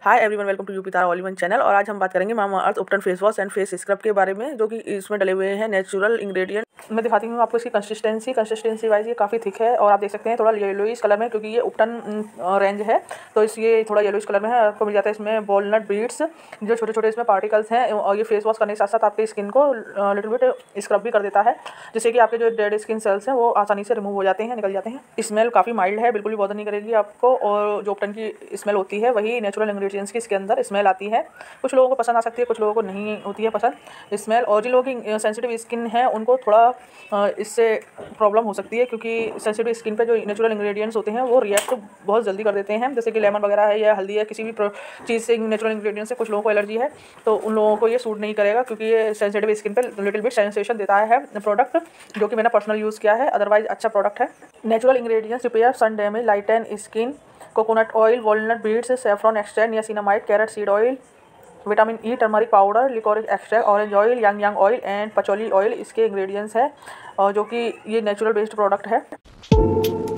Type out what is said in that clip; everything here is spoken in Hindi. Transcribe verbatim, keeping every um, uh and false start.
Hi everyone, welcome to UP Tara all in one channel. और आज हम बात करेंगे Mamaearth ubtan face wash and face scrub के बारे में, जो कि इसमें डले हुए हैं नेचुरल इंग्रेडिएंट। मैं दिखाती हूँ आपको इसकी कंसिस्टेंसी कंसिस्टेंसी वाइज ये काफ़ी थिक है और आप देख सकते हैं थोड़ा येलोइश कलर में, क्योंकि ये उपटन रेंज है तो इस ये थोड़ा येलोइश कलर में है। आपको मिल जाता है इसमें वॉलनट बीड्स, जो छोटे छोटे इसमें पार्टिकल्स हैं। और ये फेस वॉश करने के साथ साथ आपकी स्किन को लिटिल बिट स्क्रब भी कर देता है, जिससे कि आपके जो डेड स्किन सेल्स हैं वो आसानी से रिमूव हो जाते हैं, निकल जाते हैं। स्मेल काफ़ी माइल्ड है, बिल्कुल भी बॉदर नहीं करेगी आपको। और जो उपटन की स्मेल होती है वही नेचुरल इंग्रेडिएंट्स की इसके अंदर स्मेल आती है। कुछ लोगों को पसंद आ सकती है, कुछ लोगों को नहीं होती है पसंद स्मेल। और जिन लोगों की सेंसिटिव स्किन है उनको थोड़ा इससे प्रॉब्लम हो सकती है, क्योंकि सेंसिटिव स्किन पे जो नेचुरल इंग्रेडिएंट्स होते हैं वो रिएक्ट बहुत जल्दी कर देते हैं। जैसे कि लेमन वगैरह है या हल्दी है, किसी भी चीज़ से नेचुरल इंग्रेडिएंट्स से कुछ लोगों को एलर्जी है तो उन लोगों को ये सूट नहीं करेगा, क्योंकि ये सेंसिटिव स्किन पे लिटिल बिट सेंसेशन देता है प्रोडक्ट, जो कि मैंने पर्सनल यूज़ किया है। अदरवाइज अच्छा प्रोडक्ट है। Natural ingredients repair sun damage, lighten skin, coconut oil, walnut beads, saffron extract, niacinamide, carrot seed oil, vitamin E, turmeric powder, licorice extract, orange oil, ylang ylang oil and patchouli oil इसके इंग्रेडिएंट्स हैं, और जो कि ये नेचुरल बेस्ड प्रोडक्ट है।